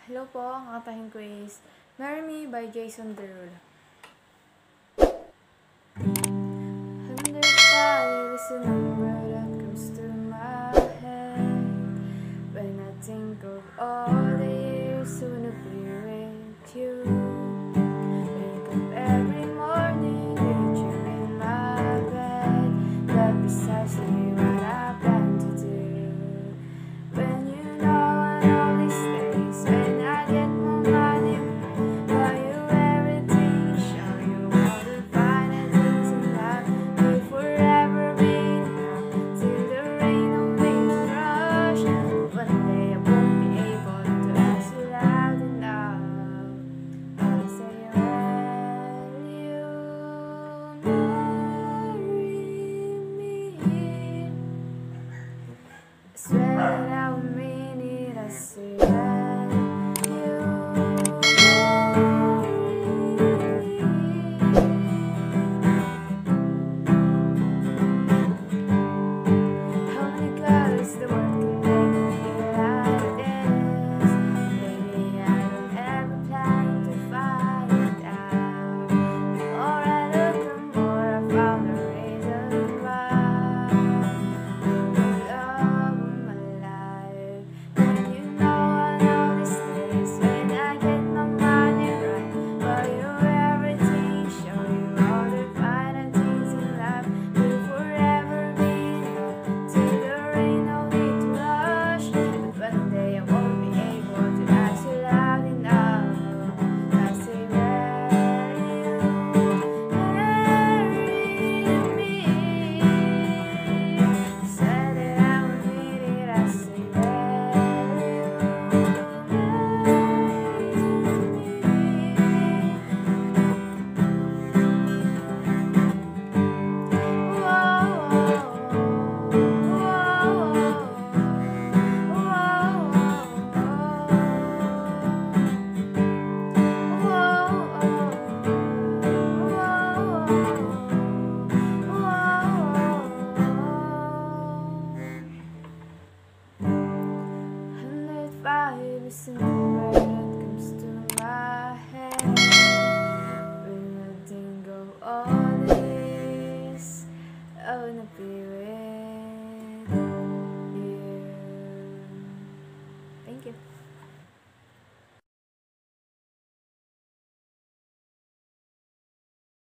Hello po, ang katahin ko is Marry Me by Jason Derulo. 105 is the number that comes to my head when I think of all the years soon to be with you. Wake up every morning with you in my bed. That's precisely what I plan to do. When you know one of these days, when I get more money, buy you everything, show you all the finer things in life. We'll forever be enough till the rain don't make me rush. And one day I won't be able to ask you loud enough. I say, will you marry me? I swear that I will mean it. I say, will you how many colors the world can make me feel like this? Maybe I don't ever plan to find out. The more I look, the more I found a reason why you're the love of my life. And you know one of these days, when I get my money right, buy you everything, show you all the finer things in life. We'll forever be enough till the rain don't need to rush. But one day I won't be able to ask you loud enough. I say, will you marry me? Said that I would need it. I say, will you Five is the number that comes to my head when I think of all this. I wanna be with